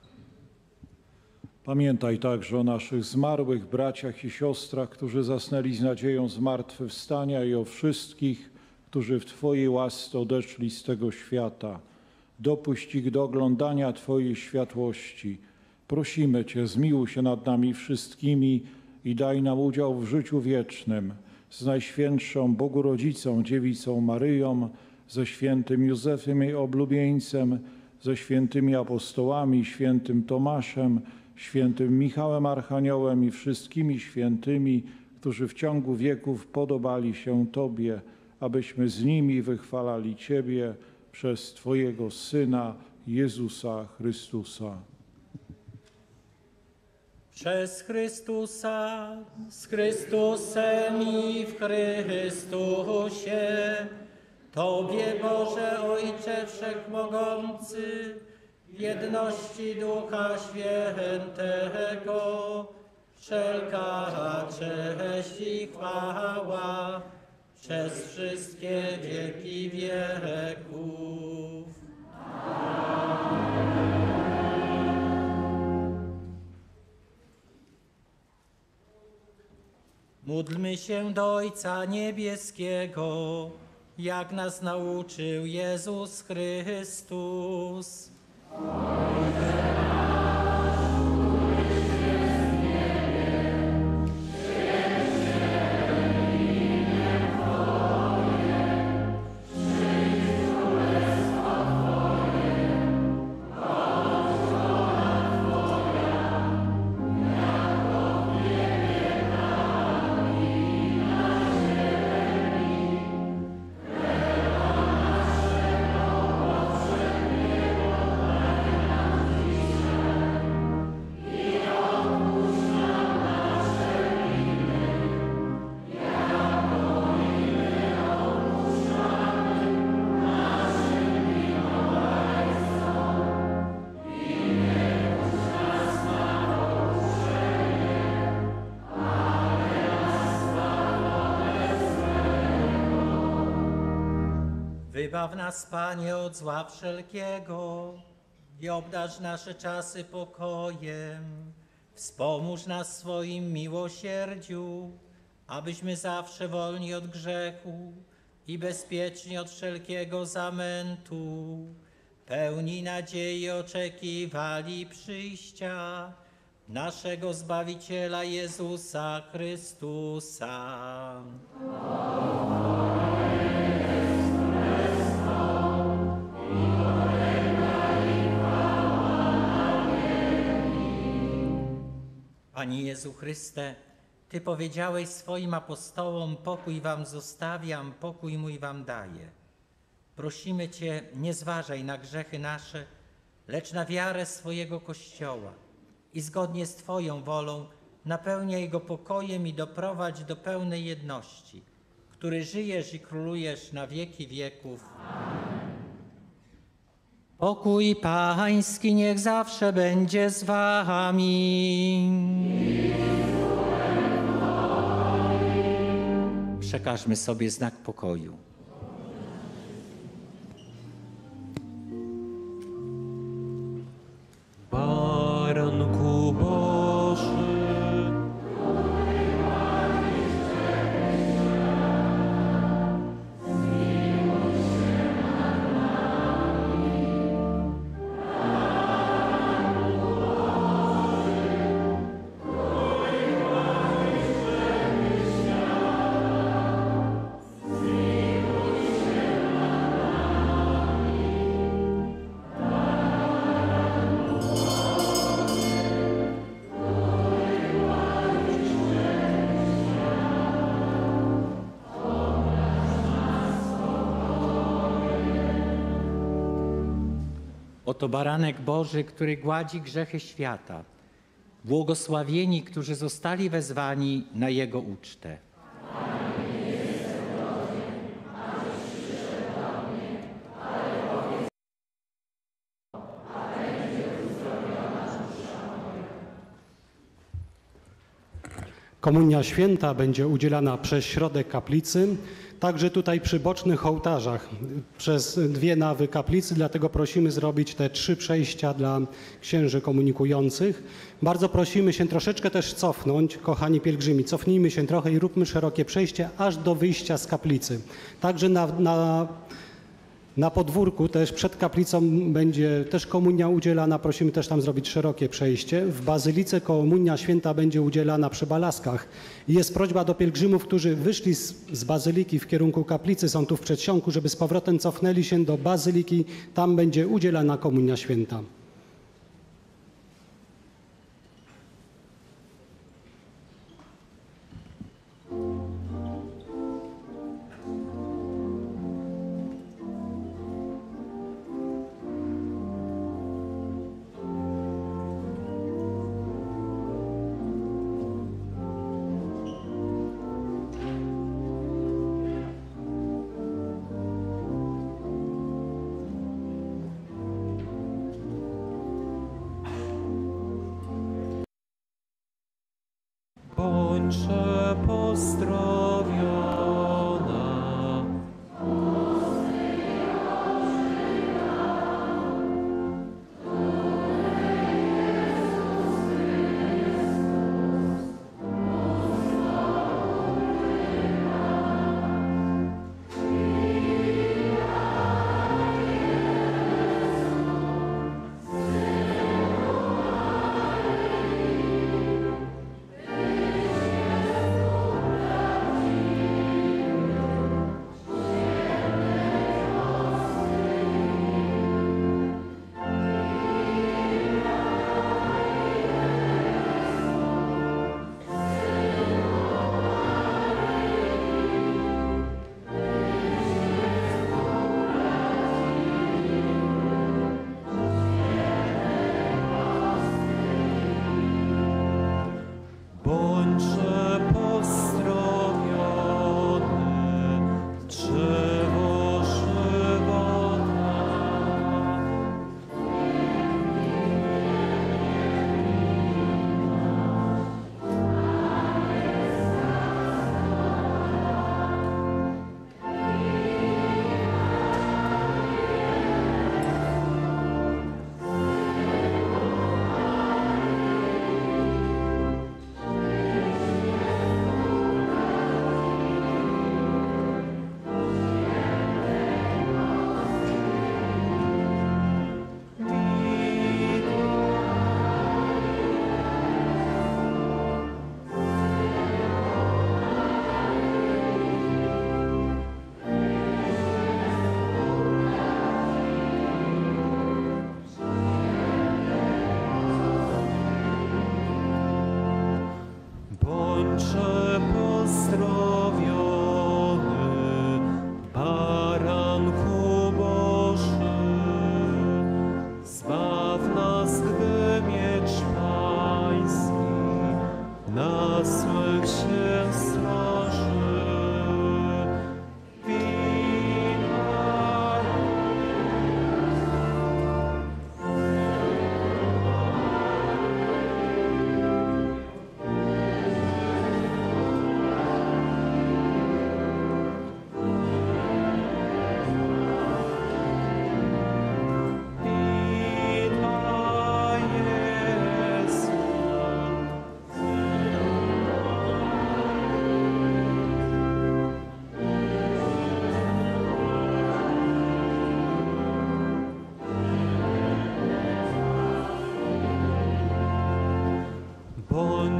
Pamiętaj także o naszych zmarłych braciach i siostrach, którzy zasnęli z nadzieją zmartwychwstania, i o wszystkich, którzy w Twojej łasce odeszli z tego świata. Dopuść ich do oglądania Twojej światłości. Prosimy Cię, zmiłuj się nad nami wszystkimi i daj nam udział w życiu wiecznym z Najświętszą Bogu Rodzicą, Dziewicą Maryją, ze świętym Józefem jej oblubieńcem, ze świętymi apostołami, świętym Tomaszem, świętym Michałem Archaniołem i wszystkimi świętymi, którzy w ciągu wieków podobali się Tobie, abyśmy z nimi wychwalali Ciebie przez Twojego Syna, Jezusa Chrystusa. Przez Chrystusa, z Chrystusem i w Chrystusie, Tobie, Boże Ojcze Wszechmogący, w jedności Ducha Świętego, wszelka cześć i chwała przez wszystkie wieki wieków. Módlmy się do Ojca Niebieskiego, jak nas nauczył Jezus Chrystus. Wybaw nas, Panie, od zła wszelkiego i obdarz nasze czasy pokojem. Wspomóż nas swoim miłosierdziu, abyśmy zawsze wolni od grzechu i bezpieczni od wszelkiego zamętu, pełni nadziei oczekiwali przyjścia naszego Zbawiciela Jezusa Chrystusa. Panie Jezu Chryste, Ty powiedziałeś swoim apostołom: pokój wam zostawiam, pokój mój wam daję. Prosimy Cię, nie zważaj na grzechy nasze, lecz na wiarę swojego Kościoła i zgodnie z Twoją wolą napełniaj go pokojem i doprowadź do pełnej jedności, który żyjesz i królujesz na wieki wieków. Pokój Pański niech zawsze będzie z wami. Przekażmy sobie znak pokoju. Baranku Boży, Oto baranek Boży, który gładzi grzechy świata. Błogosławieni, którzy zostali wezwani na Jego ucztę. Komunia święta będzie udzielana przez środek kaplicy, także tutaj przy bocznych ołtarzach, przez dwie nawy kaplicy, dlatego prosimy zrobić te trzy przejścia dla księży komunikujących. Bardzo prosimy się troszeczkę też cofnąć, kochani pielgrzymi, cofnijmy się trochę i róbmy szerokie przejście aż do wyjścia z kaplicy. Także na, na Na podwórku też przed kaplicą będzie też komunia udzielana, prosimy też tam zrobić szerokie przejście. W bazylice komunia święta będzie udzielana przy balaskach. I jest prośba do pielgrzymów, którzy wyszli z, z bazyliki w kierunku kaplicy, są tu w przedsionku, żeby z powrotem cofnęli się do bazyliki, tam będzie udzielana komunia święta. bądźże pozdrowiona.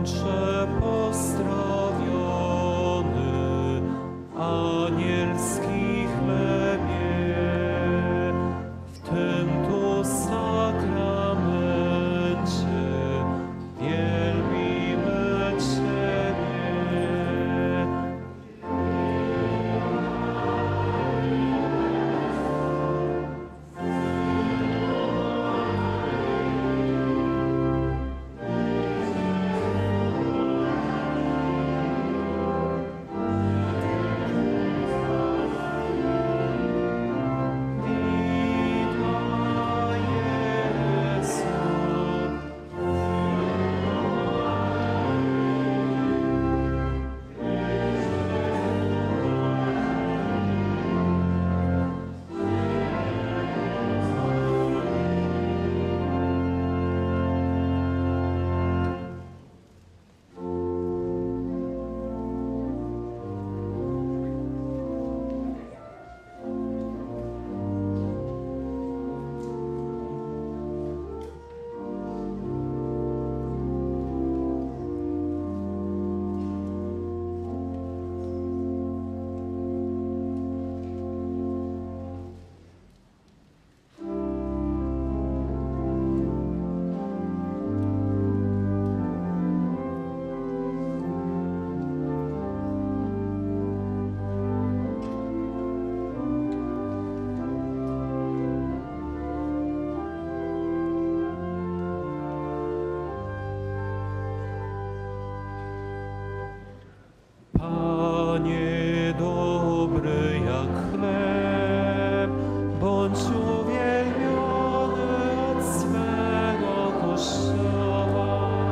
Ojcze pozdrowiony, anielski chlebie, w tym tu sakramencie wielbimy Ciebie. Panie dobry jak chleb, bądź uwielbiony od swego Kościoła.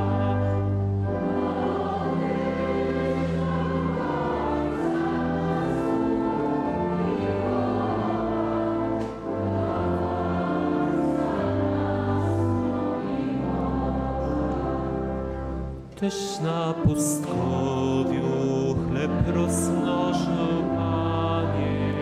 Tyś na pustkowiu chleb rozmnożył, Panie.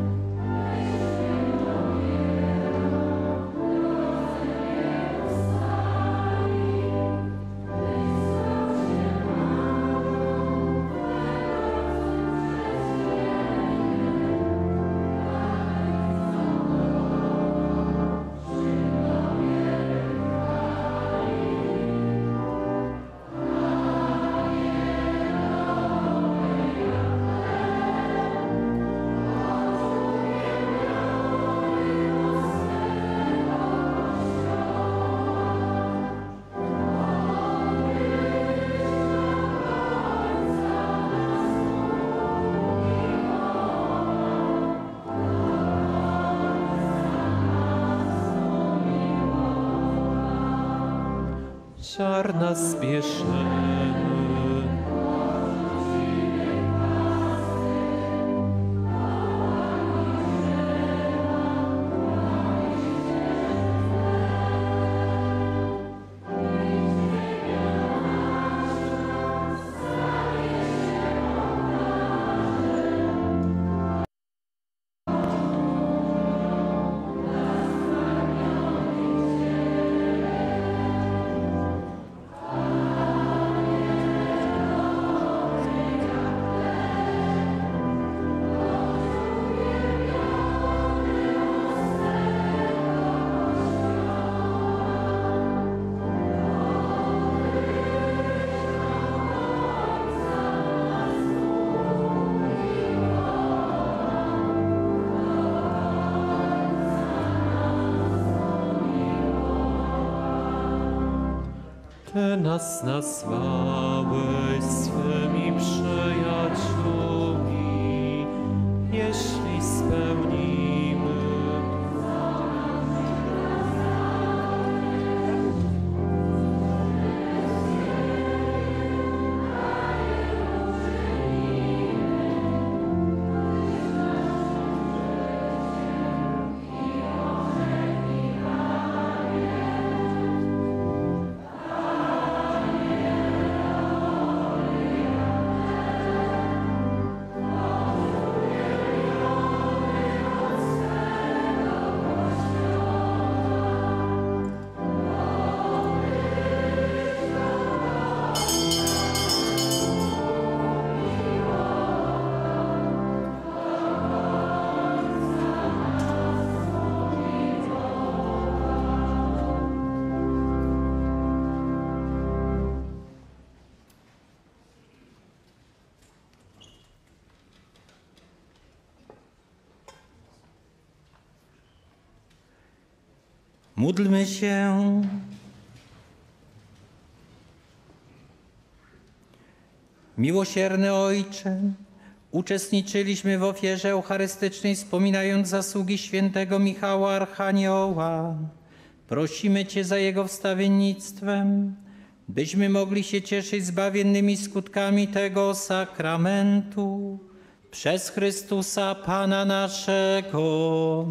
Ziarna zbierzemy. Ty nas nazwałeś swymi przyjaciółmi, jeśli spełnimy Módlmy się. Miłosierny Ojcze, uczestniczyliśmy w ofierze eucharystycznej, wspominając zasługi świętego Michała Archanioła. Prosimy Cię za jego wstawiennictwem, byśmy mogli się cieszyć zbawiennymi skutkami tego sakramentu. Przez Chrystusa Pana naszego.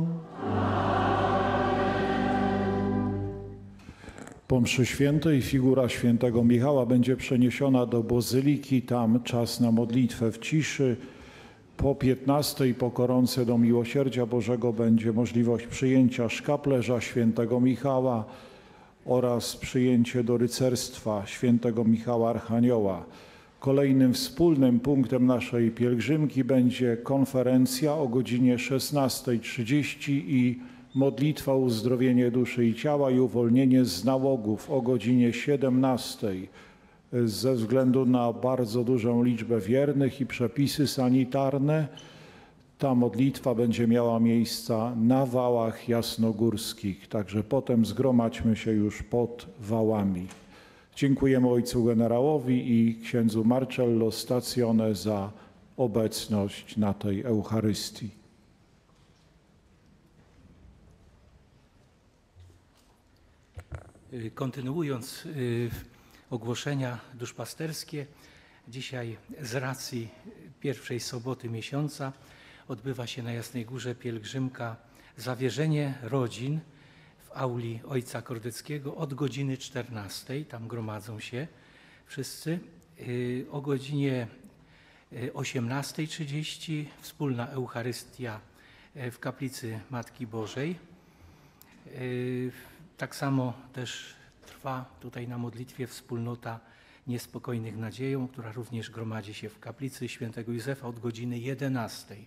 Po mszy świętej figura świętego Michała będzie przeniesiona do Bazyliki, tam czas na modlitwę w ciszy. Po piętnastej po koronce do Miłosierdzia Bożego będzie możliwość przyjęcia szkaplerza świętego Michała oraz przyjęcie do rycerstwa świętego Michała Archanioła. Kolejnym wspólnym punktem naszej pielgrzymki będzie konferencja o godzinie szesnastej trzydzieści i modlitwa o uzdrowienie duszy i ciała i uwolnienie z nałogów o godzinie siedemnastej. Ze względu na bardzo dużą liczbę wiernych i przepisy sanitarne, ta modlitwa będzie miała miejsca na wałach jasnogórskich, także potem zgromadźmy się już pod wałami. Dziękujemy ojcu generałowi i księdzu Marcello Stazione za obecność na tej Eucharystii. Kontynuując ogłoszenia duszpasterskie, dzisiaj z racji pierwszej soboty miesiąca odbywa się na Jasnej Górze pielgrzymka Zawierzenie rodzin w auli ojca Kordeckiego od godziny czternastej. Tam gromadzą się wszyscy. O godzinie osiemnastej trzydzieści wspólna Eucharystia w kaplicy Matki Bożej. Tak samo też trwa tutaj na modlitwie wspólnota Niespokojnych Nadzieją, która również gromadzi się w kaplicy świętego Józefa od godziny jedenastej.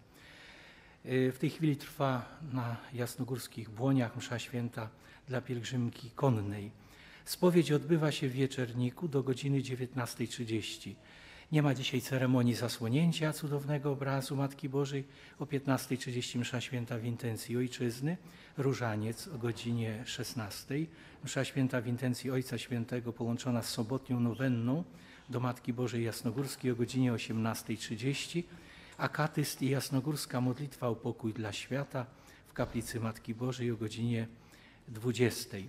W tej chwili trwa na jasnogórskich Błoniach msza święta dla pielgrzymki konnej. Spowiedź odbywa się w Wieczerniku do godziny dziewiętnastej trzydzieści. Nie ma dzisiaj ceremonii zasłonięcia cudownego obrazu Matki Bożej. O piętnastej trzydzieści msza święta w intencji Ojczyzny, różaniec o godzinie szesnastej. Msza święta w intencji Ojca Świętego połączona z sobotnią nowenną do Matki Bożej Jasnogórskiej o godzinie osiemnastej trzydzieści. Akatyst i jasnogórska modlitwa o pokój dla świata w kaplicy Matki Bożej o godzinie dwudziestej.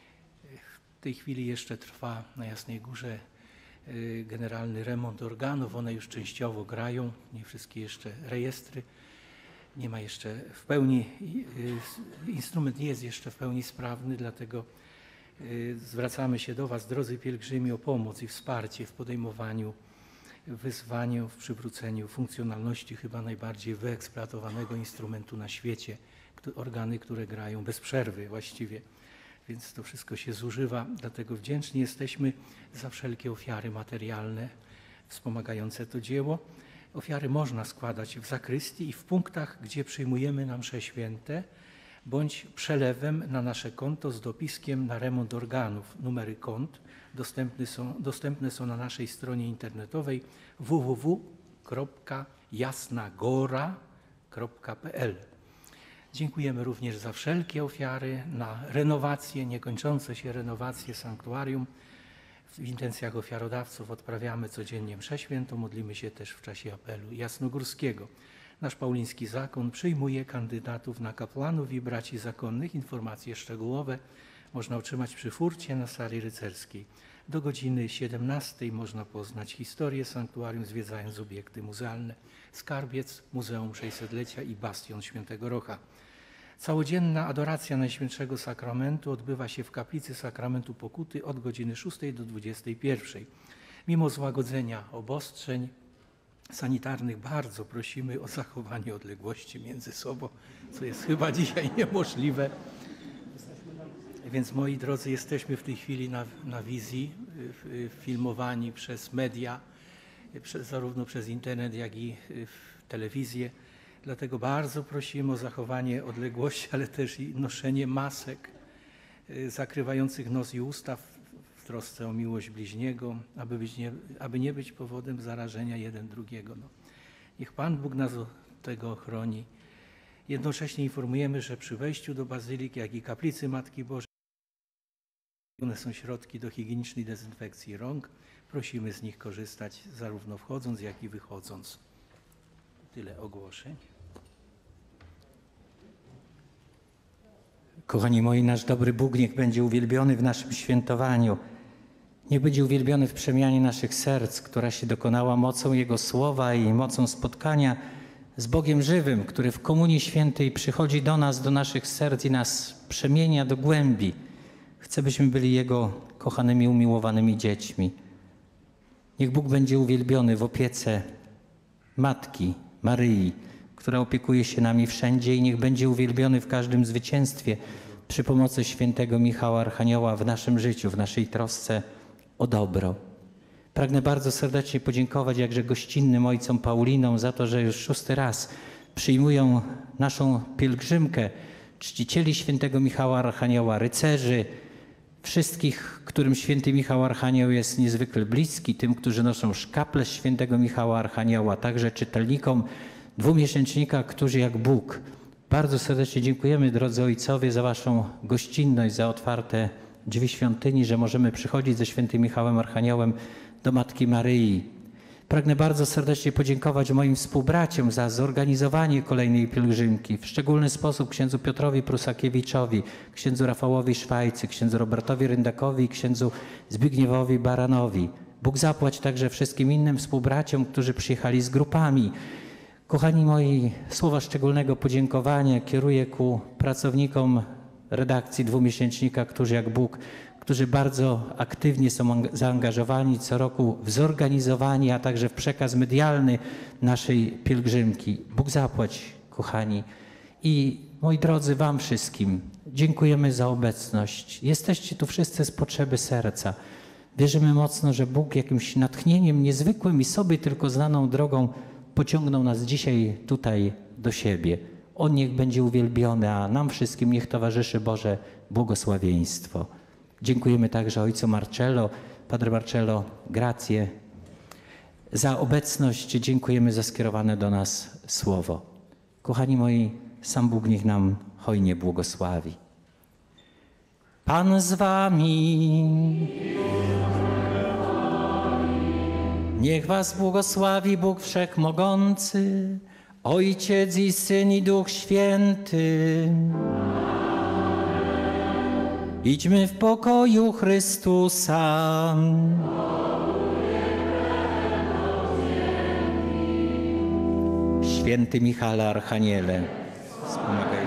W tej chwili jeszcze trwa na Jasnej Górze generalny remont organów. One już częściowo grają, nie wszystkie jeszcze rejestry. Nie ma jeszcze w pełni, instrument nie jest jeszcze w pełni sprawny, dlatego zwracamy się do Was, drodzy pielgrzymi, o pomoc i wsparcie w podejmowaniu wyzwaniu, w przywróceniu funkcjonalności chyba najbardziej wyeksploatowanego instrumentu na świecie. Organy, które grają bez przerwy właściwie. Więc to wszystko się zużywa, dlatego wdzięczni jesteśmy za wszelkie ofiary materialne wspomagające to dzieło. Ofiary można składać w zakrystii i w punktach, gdzie przyjmujemy na msze święte, bądź przelewem na nasze konto z dopiskiem na remont organów. Numery kont dostępne są, dostępne są na naszej stronie internetowej w w w kropka jasnagora kropka p l. Dziękujemy również za wszelkie ofiary na renowację, niekończące się renowacje sanktuarium. W intencjach ofiarodawców odprawiamy codziennie mszę świętą, modlimy się też w czasie apelu jasnogórskiego. Nasz pauliński zakon przyjmuje kandydatów na kapłanów i braci zakonnych. Informacje szczegółowe można otrzymać przy furcie na sali rycerskiej. Do godziny siedemnastej można poznać historię sanktuarium, zwiedzając obiekty muzealne, skarbiec, Muzeum sześćsetlecia i bastion Świętego Rocha. Całodzienna adoracja Najświętszego Sakramentu odbywa się w kaplicy Sakramentu Pokuty od godziny szóstej do dwudziestej pierwszej. Mimo złagodzenia obostrzeń sanitarnych bardzo prosimy o zachowanie odległości między sobą, co jest chyba dzisiaj niemożliwe. Więc moi drodzy, jesteśmy w tej chwili na, na wizji, filmowani przez media, przez, zarówno przez internet, jak i telewizję. Dlatego bardzo prosimy o zachowanie odległości, ale też i noszenie masek zakrywających nos i usta w trosce o miłość bliźniego, aby, być nie, aby nie być powodem zarażenia jeden drugiego. No. Niech Pan Bóg nas od tego chroni. Jednocześnie informujemy, że przy wejściu do bazyliki, jak i kaplicy Matki Bożej One są środki do higienicznej dezynfekcji rąk. Prosimy z nich korzystać zarówno wchodząc, jak i wychodząc. Tyle ogłoszeń. Kochani moi, nasz dobry Bóg niech będzie uwielbiony w naszym świętowaniu. Niech będzie uwielbiony w przemianie naszych serc, która się dokonała mocą Jego Słowa i mocą spotkania z Bogiem żywym, który w Komunii Świętej przychodzi do nas, do naszych serc i nas przemienia do głębi. Chcę, byśmy byli Jego kochanymi, umiłowanymi dziećmi. Niech Bóg będzie uwielbiony w opiece Matki Maryi, która opiekuje się nami wszędzie, i niech będzie uwielbiony w każdym zwycięstwie przy pomocy świętego Michała Archanioła w naszym życiu, w naszej trosce o dobro. Pragnę bardzo serdecznie podziękować jakże gościnnym ojcom Paulinom za to, że już szósty raz przyjmują naszą pielgrzymkę czcicieli świętego Michała Archanioła, rycerzy, wszystkich, którym święty Michał Archanioł jest niezwykle bliski, tym, którzy noszą szkaple świętego Michała Archanioła, także czytelnikom dwumiesięcznika, którzy jak Bóg. Bardzo serdecznie dziękujemy, drodzy ojcowie, za waszą gościnność, za otwarte drzwi świątyni, że możemy przychodzić ze świętym Michałem Archaniołem do Matki Maryi. Pragnę bardzo serdecznie podziękować moim współbraciom za zorganizowanie kolejnej pielgrzymki. W szczególny sposób księdzu Piotrowi Prusakiewiczowi, księdzu Rafałowi Szwajcy, księdzu Robertowi Ryndakowi i księdzu Zbigniewowi Baranowi. Bóg zapłać także wszystkim innym współbraciom, którzy przyjechali z grupami. Kochani moi, słowa szczególnego podziękowania kieruję ku pracownikom redakcji dwumiesięcznika, którzy jak Bóg, którzy bardzo aktywnie są zaangażowani co roku w zorganizowanie, a także w przekaz medialny naszej pielgrzymki. Bóg zapłać, kochani. I moi drodzy, wam wszystkim dziękujemy za obecność. Jesteście tu wszyscy z potrzeby serca. Wierzymy mocno, że Bóg jakimś natchnieniem niezwykłym i sobie tylko znaną drogą pociągnął nas dzisiaj tutaj do siebie. On niech będzie uwielbiony, a nam wszystkim niech towarzyszy Boże błogosławieństwo. Dziękujemy także ojcu Marcello, Padre Marcello, grazie. Za obecność dziękujemy za skierowane do nas słowo. Kochani moi, sam Bóg niech nam hojnie błogosławi. Pan z wami. Niech was błogosławi Bóg Wszechmogący, Ojciec i Syn i Duch Święty. Idźmy w pokoju Chrystusa. Święty Michale Archaniele, wspomagaj